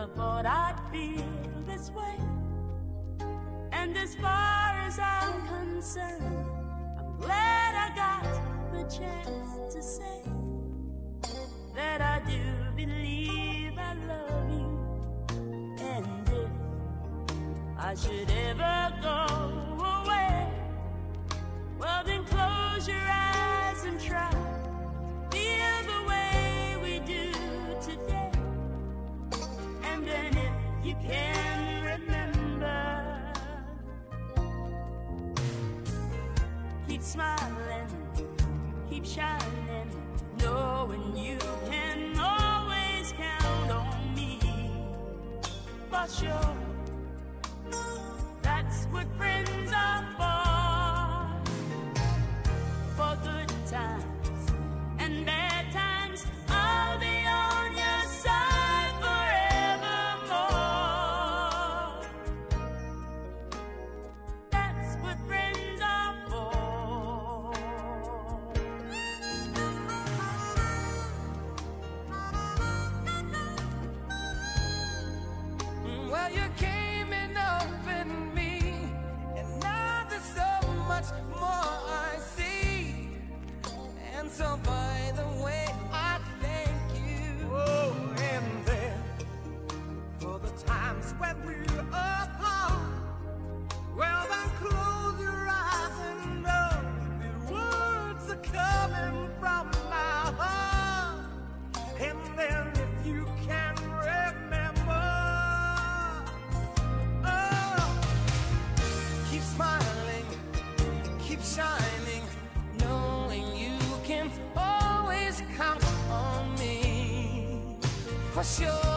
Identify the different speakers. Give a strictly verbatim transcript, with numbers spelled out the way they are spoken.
Speaker 1: never thought I'd feel this way. And as far as I'm concerned, I'm glad I got the chance to say that I do believe I love you. And if I should ever go away, well then close your eyes and try to feel the way we do today. And then if you can remember, keep smiling, keep shining, knowing you can always count on me. For sure, that's what friends are for. For good times and bad times, I'll be on your side forevermore. That's what friends are for. Well, you came and opened me, and now there's so much more I see. And so by the way, I thank you.
Speaker 2: Oh, and then for the times when we're apart, well then close your eyes and know the words are coming from my heart. And then if you can remember, oh,
Speaker 1: Keep smiling, keep shining, knowing you can always count on me. For sure.